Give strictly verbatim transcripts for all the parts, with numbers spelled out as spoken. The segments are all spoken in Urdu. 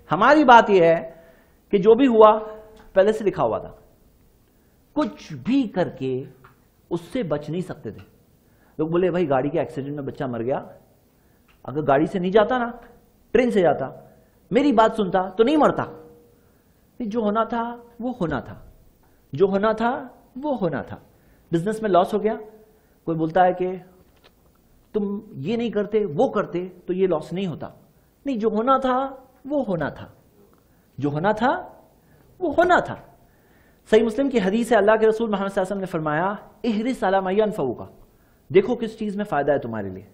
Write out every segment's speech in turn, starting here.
ہماری بات یہ ہے کہ جو بھی ہوا پہلے سے لکھا ہوا تھا، کچھ بھی کر کے اس سے بچ نہیں سکتے تھے. لوگ بولے بھائی گاڑی کے ایکسیڈنٹ میں بچہ مر گیا، اگر گاڑی سے نہیں جاتا نا، ٹرین سے جاتا، میری بات سنتا تو نہیں مرتا. جو ہونا تھا وہ ہونا تھا، جو ہونا تھا وہ ہونا تھا. بزنس میں لاس ہو گیا، کوئی بولتا ہے کہ تم یہ نہیں کرتے وہ کرتے تو یہ لاس نہیں ہوتا. نہیں، جو ہونا تھا وہ ہونا تھا، جو ہونا تھا وہ ہونا تھا. صحیح مسلم کی حدیث ہے، اللہ کے رسول محمد صلی اللہ علیہ وسلم نے فرمایا احرص علی ما ینفعک، دیکھو کس چیز میں فائدہ ہے تمہارے لیے.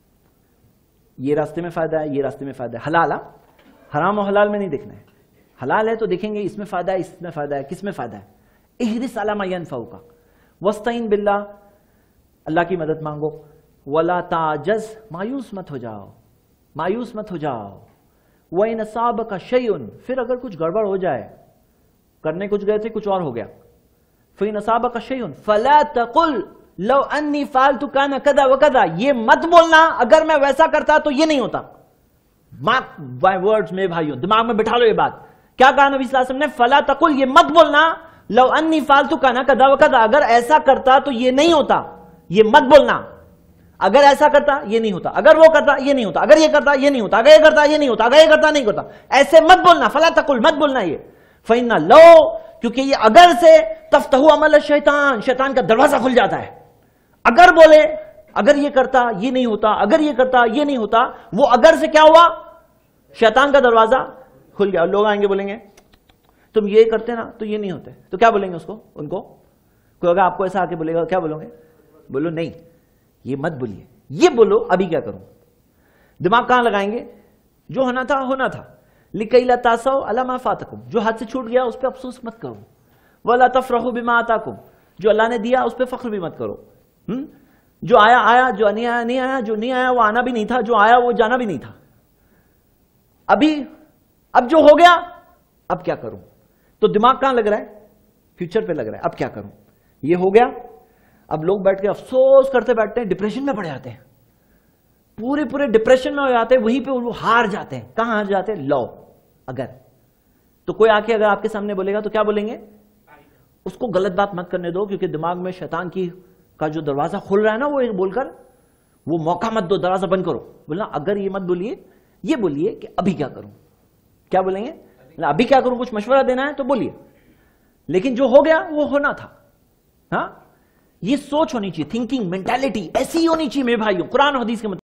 یہ راستے میں فائدہ ہے، یہ راستے میں فائدہ ہے. حلال، حرام و حلال میں نہیں دیکھنا ہے. حلال ہے تو دیکھیں گے اس میں فائدہ ہے، اس میں فائدہ ہے، کس میں فائدہ ہے. احرص علی ما ینفعک واستعین باللہ، اللہ کی مدد مانگو. ولا تعجز، مایوس مت ہو جاؤ، مایوس مت ہو جاؤ. وَإِنْ أَصَابَكَ شَيْءٌ، پھر اگر کچھ گڑبڑ ہو جائے، کرنے کچھ گئے تھے کچھ اور ہو گیا. فَإِنْ أَصَابَكَ شَيْءٌ فَلَا تَقُلْ لَوْ أَنِّي فَعَلْتُ كَانَ كَذَا وَكَذَا، یہ مت بولنا اگر میں ویسا کرتا تو یہ نہیں ہوتا. مارک مائی ورڈز میرے بھائیوں، دماغ میں بٹھا لو یہ بات. کیا کہا نبی صلی اللہ علیہ وسلم نے؟ فَلَا تَقُلْ، یہ مت بولنا لَوْ أَنِّي فَعَلْتُ كَانَ كَذَا وَكَذَا، اگر ایسا کرتا تو یہ نہیں ہوتا. یہ مت بولنا. اگر ایسا کرتا یہ نہیں ہوتا، اگر وہ کرتا یہ نہیں ہوتا، اگر یہ کرتا یہ نہیں ہوتا، اگر یہ کرتا یہ نہیں ہوتا، اگر یہ کرتا نہیں ہوتا. ایسے مت بولنا. فلا تقل، مت بولنا یہ. فإن لو، کیونکہ یہ اگر سے تفتح عمل الشیطان، شیطان کا دروازہ کھل جاتا ہے. اگر بولے اگر یہ کرتا یہ نہیں ہوتا، اگر یہ کرتا یہ نہیں ہوتا، وہ اگر سے کیا ہوا؟ شیطان کا دروازہ کھل گیا. لوگ آئیں گے بولیں گے تم یہ کرتے نا تو یہ نہیں ہوتے، تو کیا بولیں گے اس کو؟ ان کو کوئی اگر آپ کو ایسا آ کے بولے گا کیا بولو گے؟ بولو نہیں، یہ مت بولیے، یہ بولو ابھی کیا کروں. دماغ کہاں لگائیں گے؟ جو ہونا تھا ہونا تھا. لِكَيْ لَا تَأْسَوْا عَلَىٰ مَا فَاتَكُمْ، جو ہاتھ سے چھوٹ گیا اس پہ افسوس مت کرو. وَلَا تَفْرَحُوا بِمَا آتَاكُمْ، جو اللہ نے دیا اس پہ فخر بھی مت کرو. جو آیا آیا، جو نہیں آیا نہیں آیا، جو نہیں آیا وہ آنا بھی نہیں تھا، جو آیا وہ جانا بھی نہیں تھا. ابھی اب جو ہو گیا اب کیا کروں. تو دماغ کہاں لگ رہا ہے؟ فیوچر پہ لگ رہا ہے. اب کیا کروں، یہ ہو گیا. اب لوگ بیٹھ کے افسوس کرتے بیٹھتے ہیں، ڈپریشن میں پڑ جاتے ہیں، پورے پورے ڈپریشن میں ہو جاتے ہیں. وہیں پہ وہ ہار جاتے ہیں. کہاں ہار جاتے ہیں؟ لو، اگر. تو کوئی آ کے اگر آپ کے سامنے بولے گا تو کیا بولیں گے؟ اس کو غلط بات مت کرنے دو، کیونکہ دماغ میں شیطان کی کا جو دروازہ کھل رہا ہے نا، وہ بول کر وہ موقع مت دو، دروازہ بند کرو. بولنا اگر یہ مت بولیے، یہ بولیے کہ ابھی کیا کروں. کیا بولیں گے؟ ابھی کیا کروں. کچھ مشورہ دینا ہے تو بولیے، لیکن جو ہو گیا وہ ہونا تھا. ہاں، یہ سوچ ہونی چاہیے، تھنکنگ، مینٹالٹی ایسی ہونی چاہیے میرے بھائیوں، قرآن و حدیث کے مطابق.